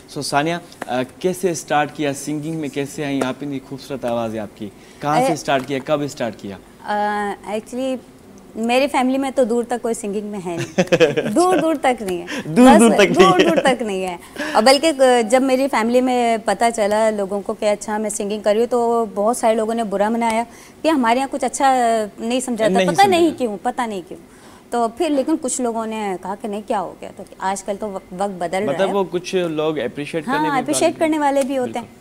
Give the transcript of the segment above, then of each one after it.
सो सानिया, कैसे स्टार्ट किया सिंगिंग में, कैसे आई? आप इतनी खूबसूरत आवाज़ है आपकी, कहाँ से स्टार्ट किया, कब स्टार्ट किया? एक्चुअली मेरी फैमिली में तो दूर तक कोई सिंगिंग में है नहीं, दूर दूर तक नहीं है, दूर तक नहीं है। और बल्कि जब मेरी फैमिली में पता चला लोगों को कि अच्छा मैं सिंगिंग कर रही हूँ, तो बहुत सारे लोगों ने बुरा मनाया कि हमारे यहाँ कुछ अच्छा नहीं समझा था, पता नहीं क्यों। तो फिर लेकिन कुछ लोगों ने कहा कि नहीं क्या हो गया, तो आजकल तो वक्त बदल रहा है, मतलब वो कुछ लोग अप्रिशिएट करने वाले भी होते हैं।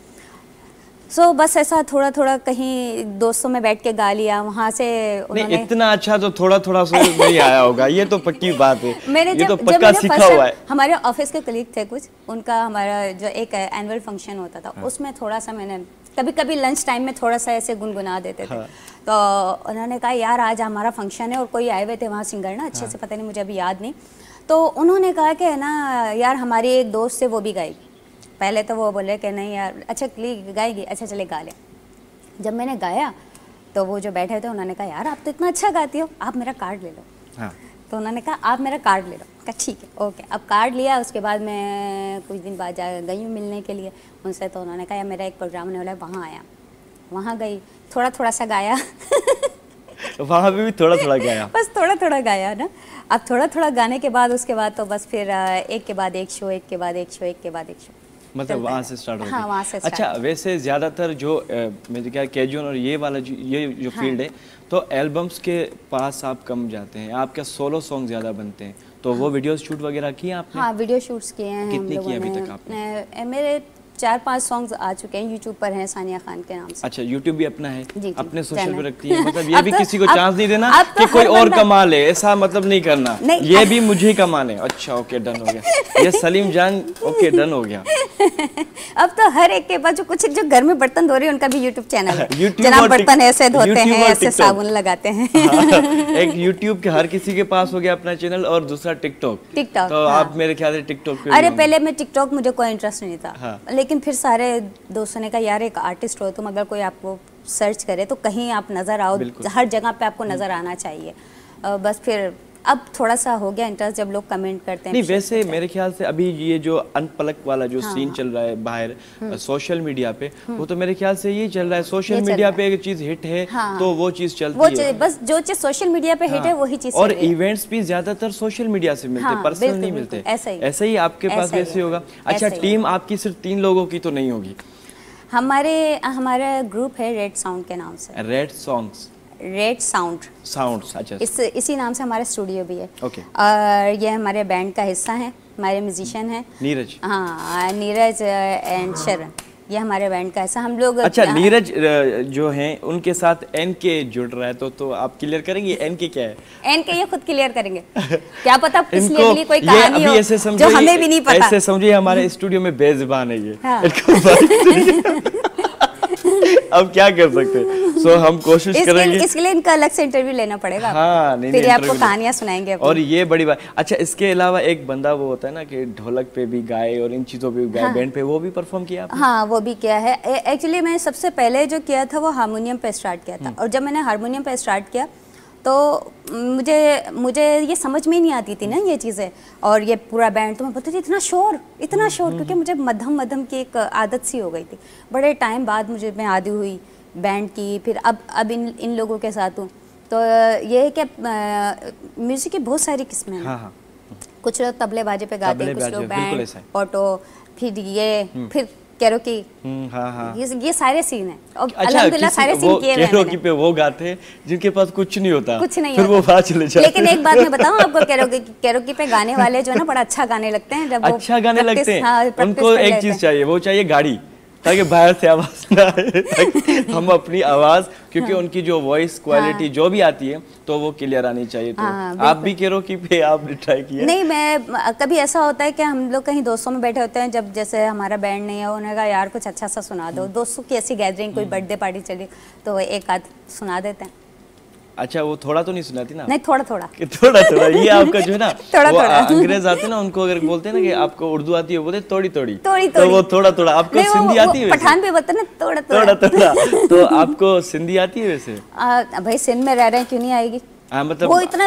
बस ऐसा थोड़ा थोड़ा कहीं दोस्तों में बैठ के गा लिया, वहाँ से नहीं, इतना अच्छा तो थोड़ा थोड़ा नहीं आया होगा, ये तो पक्की बात है। ये तो पक्का सीखा हुआ है। हमारे ऑफिस के कलीग थे कुछ, उनका हमारा जो एक एनुअल फंक्शन होता था, उसमें थोड़ा सा मैंने कभी कभी लंच टाइम में थोड़ा सा ऐसे गुनगुना देते थे। तो उन्होंने कहा यार आज हमारा फंक्शन है और कोई आए हुए थे वहाँ सिंगर ना, अच्छे से पता नहीं, मुझे अभी याद नहीं। तो उन्होंने कहा कि ना यार हमारी एक दोस्त है वो भी गाएगी। पहले तो वो बोले कि नहीं यार, अच्छा गाएगी, अच्छा चले गा ले। जब मैंने गाया तो वो जो बैठे थे उन्होंने कहा यार आप तो इतना अच्छा गाती हो, आप मेरा कार्ड ले लो। तो उन्होंने कहा आप मेरा कार्ड ले लो। कहा ठीक है ओके। अब कार्ड लिया, उसके बाद मैं कुछ दिन बाद गई हूँ मिलने के लिए उनसे। तो उन्होंने कहा यार मेरा एक प्रोग्राम होने वाला है, वहाँ आया, वहाँ गई, थोड़ा थोड़ा सा गाया वहाँ भी थोड़ा थोड़ा गाया, बस थोड़ा थोड़ा गाया ना। अब थोड़ा थोड़ा गाने के बाद उसके बाद तो बस फिर एक के बाद एक शो, एक के बाद एक शो, एक के बाद एक शो, मतलब वहाँ से स्टार्ट हो गया। हाँ, वहाँ से स्टार्ट। अच्छा, वैसे ज़्यादातर जो मेरे ख्याल कैजुअल और ये वाला ये जो फील्ड है, तो एल्बम्स के पास आप कम जाते हैं, आपका सोलो सॉन्ग ज़्यादा बनते हैं, तो वो वीडियो शूट वगैरह किए आपने? हाँ, वीडियो शूट्स किए हैं। कितने किए अभी तक आपने? मेरे 4-5 सॉन्ग्स आ चुके हैं, यूट्यूब पर हैं सानिया खान के नाम से। अच्छा, यूट्यूब भी अपना है? जी, अपने सोशल पे रखती है, मतलब ये भी किसी को चांस नहीं देना कि कोई और कमा ले, ऐसा मतलब नहीं करना, ये भी मुझे ही कमाने। अच्छा ओके, डन हो गया ये सलीम जान, ओके डन हो गया। अब तो हर एक के पास जो कुछ जो घर में बर्तन धो रहे हैं उनका भी यूट्यूब चैनल है, जनाब बर्तन ऐसे धोते हैं, ऐसे साबुन लगाते हैं। एक यूट्यूब के हर किसी के पास हो गया अपना चैनल, और दूसरा टिकटॉक। तो आप मेरे ख्याल से टिकटॉक पे? अरे पहले मैं टिकटॉक, मुझे कोई इंटरेस्ट नहीं था, लेकिन फिर सारे दोस्तों ने कहा यार एक आर्टिस्ट हो तुम, अगर कोई आपको सर्च करे तो कहीं आप नज़र आओ, हर जगह पे आपको नज़र आना चाहिए। बस फिर अब थोड़ा सा हो गया इंटरेस्ट, जब लोग कमेंट करते हैं। नहीं वैसे मेरे ख्याल से अभी ये जो अनपलक वाला जो सीन चल रहा है बाहर सोशल मीडिया पे, वो तो मेरे ख्याल से यही चल रहा है, सोशल मीडिया पे एक चीज हिट है तो वो चीज चलती है, बस जो चीज सोशल मीडिया पे हिट है वही चीज। और इवेंट्स भी ज्यादातर सोशल मीडिया से मिलते हैं, पर्सनल नहीं मिलते। ऐसा ही आपके पास वैसे होगा? अच्छा, टीम आपकी सिर्फ 3 लोगों की तो नहीं होगी? हमारा ग्रुप है रेड साउंड के नाम से। रेड साउंड, अच्छा, इसी नाम से हमारा स्टूडियो भी है। और ये हमारे बैंड का हिस्सा है, हमारे म्यूजिशियन हैं नीरज, हाँ नीरज एंड शरण, ये हमारे बैंड का हिस्सा हम लोग। अच्छा, नीरज जो हैं उनके साथ एनके जुड़ रहा है, तो आप क्लियर करेंगे एनके क्या है? एनके ये खुद क्लियर करेंगे, क्या पता पिछले अगली कोई कहानी हो जो हमें भी नहीं पता। ऐसे समझिए हमारे स्टूडियो में बेज़बान है ये। अब क्या कर सकते हैं, सो हम कोशिश करेंगे। इसके लिए इनका अलग से इंटरव्यू लेना पड़ेगा। हाँ, फिर आपको कहानियां सुनाएंगे अपनी। और ये बड़ी बात। अच्छा, इसके अलावा एक बंदा वो होता है ना कि ढोलक पे भी गाए और इन चीज़ों पे भी गाए, बैंड पे वो भी परफॉर्म किया आपने? हाँ, वो भी किया है। एक्चुअली मैं सबसे पहले जो किया था वो हारमोनियम पे स्टार्ट किया था, और जब मैंने हारमोनियम पे स्टार्ट किया तो मुझे ये समझ में ही नहीं आती थी ना ये चीज़ें, और ये पूरा बैंड तो मैं बोलती थी इतना शोर, क्योंकि मुझे मध्यम की एक आदत सी हो गई थी। बड़े टाइम बाद मैं आदी हुई बैंड की, फिर अब इन लोगों के साथ हूँ। तो ये है कि म्यूज़िक की बहुत सारी किस्में हैं। कुछ लोग तबले बाजे पे गाते हैं, कुछ लोग बैंड, ऑटो, फिर कैरोकी, ये सारे सीन हैं। और अल्हम्दुलिल्लाह सारे सीन किए हैं। कैरोकी पे वो गाते हैं जिनके पास कुछ नहीं होता, फिर वो वहाँ चले जाते हैं। लेकिन एक बात मैं बताऊँ आपको, कैरोकी पे गाने वाले जो है ना बड़ा अच्छा गाने लगते हैं। जब अच्छा गाने लगते हैं, उनको एक चीज चाहिए, वो चाहिए गाड़ी, ताकि बाहर से आवाज ना आए, हम अपनी आवाज, क्योंकि उनकी जो वॉइस क्वालिटी जो भी आती है तो वो क्लियर आनी चाहिए। तो आप भी कैरोकी पे आपने ट्राई किया? नहीं, मैं कभी ऐसा होता है कि हम लोग कहीं दोस्तों में बैठे होते हैं, जब जैसे हमारा बैंड नहीं है, उन्होंने कहा यार कुछ अच्छा सा सुना दो, दोस्तों की ऐसी गैदरिंग, कोई बर्थडे पार्टी चली तो एक आध सुना देते हैं। अच्छा, वो थोड़ा तो नहीं सुनाती ना? नहीं, थोड़ा ये आपका जो है ना, वो अंग्रेज आते हैं ना, उनको अगर बोलते हैं ना कि आपको उर्दू आती है, बोलते थोड़ी, तो वो थोड़ा। आपको सिंधी आती है? पठान पे बोलते हैं ना थोड़ा। तो आपको सिंधी आती है वैसे? भाई सिंध में रह रहे हैं, क्यों नहीं आएगी? मतलब वो इतना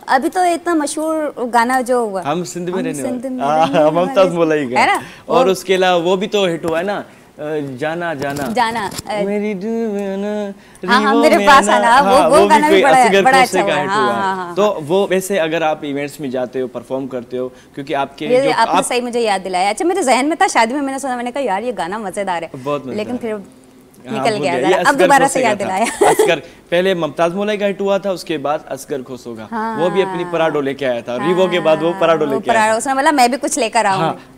अभी तो इतना मशहूर गाना जो हुआ, हम सिंध में रहने वाले, मुमताज मौलाई का, है ना, और उसके अलावा वो भी तो हिट हुआ है ना, जाना जाना जाना मेरी मेरे पास आना, वो गाना भी बड़ा अच्छा हुआ है। तो वो वैसे अगर आप इवेंट्स में जाते हो, परफॉर्म करते हो, क्योंकि आपके आपने सही मुझे याद दिलाया। अच्छा मेरे जहन में था, शादी में मैंने सुना, मैंने कहा यार ये गाना मजेदार है, बहुत लेकिन फिर निकल गया, अब दोबारा से याद दिलाया। असगर पहले मुमताज मौलाई का हिट हुआ था, उसके बाद असगर खुश होगा, वो भी अपनी पराडो लेके आया था, रीवो के बाद वो पराडो लेके आया, उसने बोला मैं भी कुछ लेकर आऊंगा।